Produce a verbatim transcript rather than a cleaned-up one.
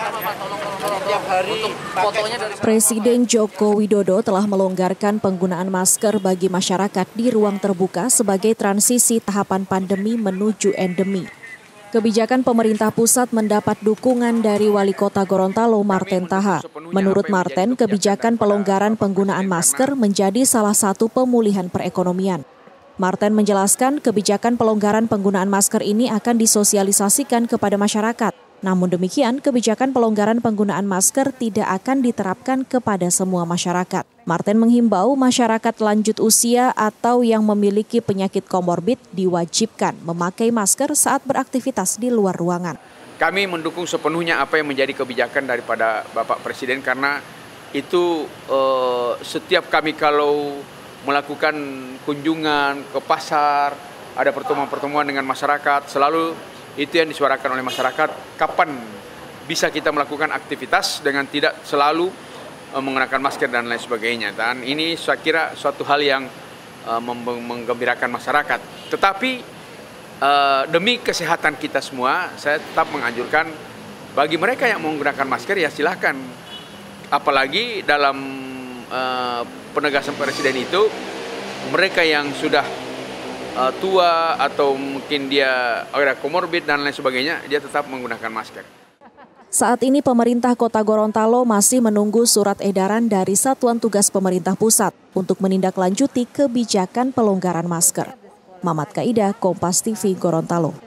Presiden Joko Widodo telah melonggarkan penggunaan masker bagi masyarakat di ruang terbuka sebagai transisi tahapan pandemi menuju endemi. Kebijakan pemerintah pusat mendapat dukungan dari Wali Kota Gorontalo, Marten Taha. Menurut Marten, kebijakan pelonggaran penggunaan masker menjadi salah satu pemulihan perekonomian. Marten menjelaskan kebijakan pelonggaran penggunaan masker ini akan disosialisasikan kepada masyarakat. Namun demikian, kebijakan pelonggaran penggunaan masker tidak akan diterapkan kepada semua masyarakat. Marten menghimbau masyarakat lanjut usia atau yang memiliki penyakit komorbid diwajibkan memakai masker saat beraktivitas di luar ruangan. Kami mendukung sepenuhnya apa yang menjadi kebijakan daripada Bapak Presiden karena itu eh, setiap kami kalau melakukan kunjungan ke pasar, ada pertemuan-pertemuan dengan masyarakat, selalu itu yang disuarakan oleh masyarakat, kapan bisa kita melakukan aktivitas dengan tidak selalu uh, menggunakan masker dan lain sebagainya. Dan ini saya kira suatu hal yang uh, menggembirakan masyarakat. Tetapi uh, demi kesehatan kita semua, saya tetap menganjurkan bagi mereka yang menggunakan masker ya silahkan. Apalagi dalam uh, penegasan Presiden itu, mereka yang sudah Uh, tua atau mungkin dia ada komorbid dan lain sebagainya, dia tetap menggunakan masker. Saat ini pemerintah Kota Gorontalo masih menunggu surat edaran dari Satuan Tugas Pemerintah Pusat untuk menindaklanjuti kebijakan pelonggaran masker. Mamat Kaida, Kompas T V, Gorontalo.